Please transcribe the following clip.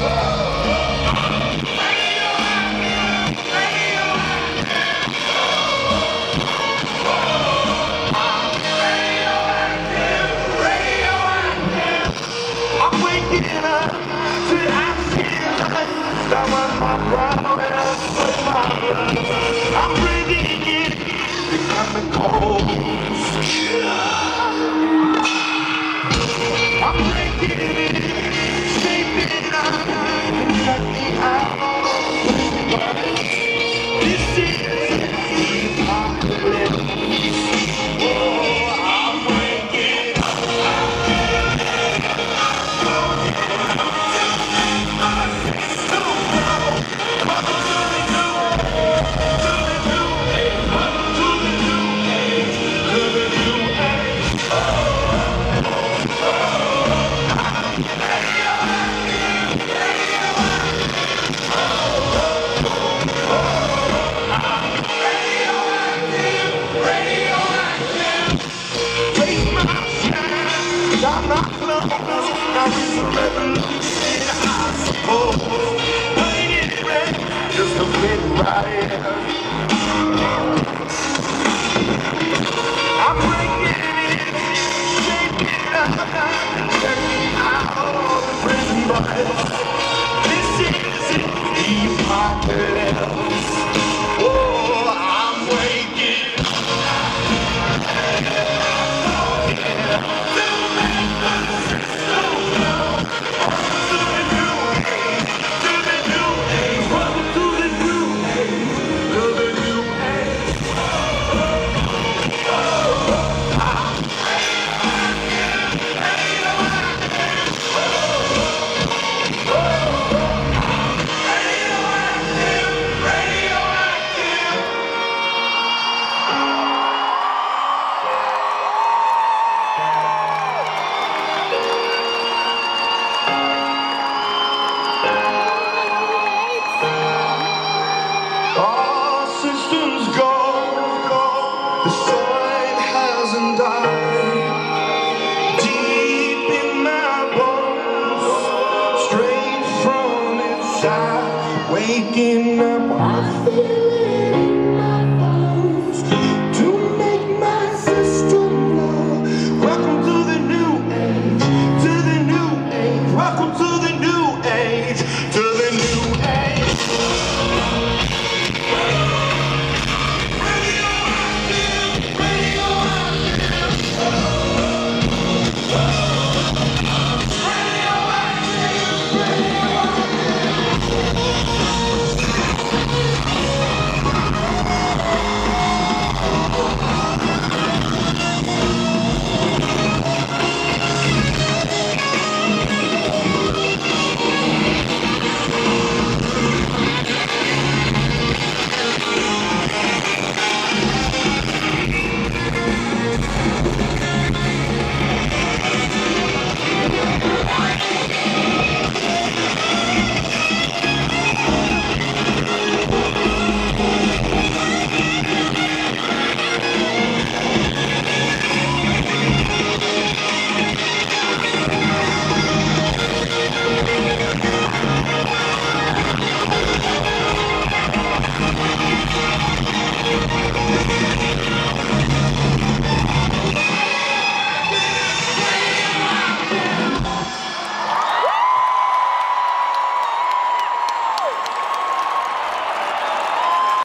I'm breathing in the chemicals. I'm breaking it, shaping up, cut me out. This is apocalypse. Oh, I'm breaking up. I'm not close, now it's a revolution, I suppose. Ain't it right? Just a bit right. I'm breaking it, shaking up, checking out the prison bars. This is the apocalypse. Oh, I'm waking up. All systems go, the sun hasn't died. Deep in my bones, straight from inside, waking up.